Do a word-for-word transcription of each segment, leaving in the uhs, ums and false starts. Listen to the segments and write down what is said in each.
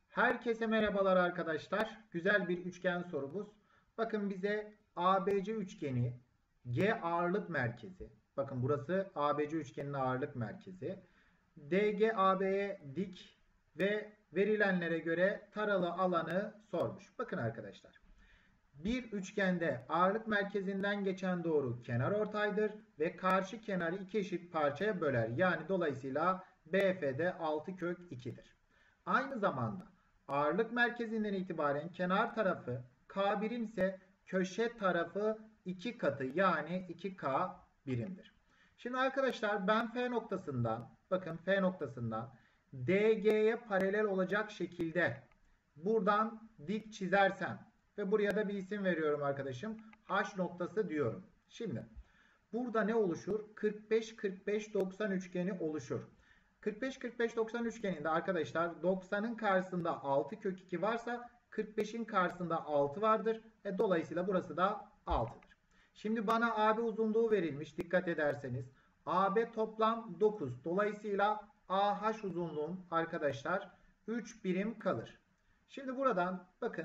Herkese merhabalar arkadaşlar. Güzel bir üçgen sorumuz. Bakın bize A B C üçgeni, G ağırlık merkezi. Bakın burası A B C üçgeninin ağırlık merkezi. D G A B'ye dik ve verilenlere göre taralı alanı sormuş. Bakın arkadaşlar. Bir üçgende ağırlık merkezinden geçen doğru kenarortaydır ve karşı kenarı iki eşit parçaya böler. Yani dolayısıyla B F'de altı kök iki'dir. Aynı zamanda ağırlık merkezinden itibaren kenar tarafı K birim ise köşe tarafı iki katı yani iki K birimdir. Şimdi arkadaşlar ben F noktasından bakın F noktasından D G'ye paralel olacak şekilde buradan dik çizersem ve buraya da bir isim veriyorum arkadaşım. H noktası diyorum. Şimdi burada ne oluşur? kırk beş kırk beş doksan üçgeni oluşur. kırk beş kırk beş doksan üçgeninde arkadaşlar doksanın karşısında altı kök iki varsa kırk beşin karşısında altı vardır. E, dolayısıyla burası da altı'dır. Şimdi bana A B uzunluğu verilmiş. Dikkat ederseniz A B toplam dokuz. Dolayısıyla A H uzunluğum arkadaşlar üç birim kalır. Şimdi buradan bakın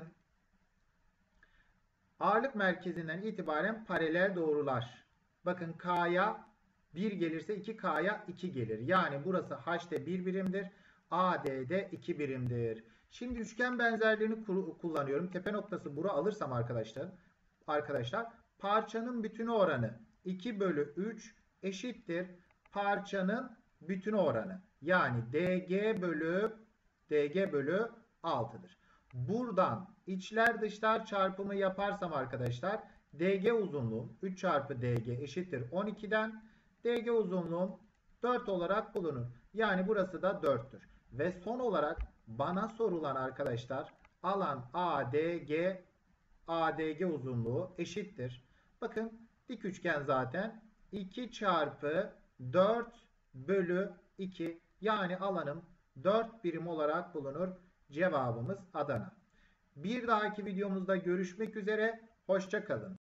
ağırlık merkezinden itibaren paralel doğrular. Bakın K'ya bir gelirse iki K'ya iki gelir. Yani burası H'de bir birimdir. A D'de iki birimdir. Şimdi üçgen benzerliğini kullanıyorum. Tepe noktası bura alırsam arkadaşlar, arkadaşlar parçanın bütünü oranı iki bölü üç eşittir parçanın bütünü oranı. Yani D G bölü D G bölü altı'dır. Buradan içler dışlar çarpımı yaparsam arkadaşlar D G uzunluğum üç çarpı D G eşittir on iki'den D G uzunluğum dört olarak bulunur. Yani burası da dört'tür. Ve son olarak bana sorulan arkadaşlar alan A D G A D G uzunluğu eşittir. Bakın dik üçgen zaten iki çarpı dört bölü iki yani alanım dört birim olarak bulunur. Cevabımız Adana. Bir dahaki videomuzda görüşmek üzere. Hoşça kalın.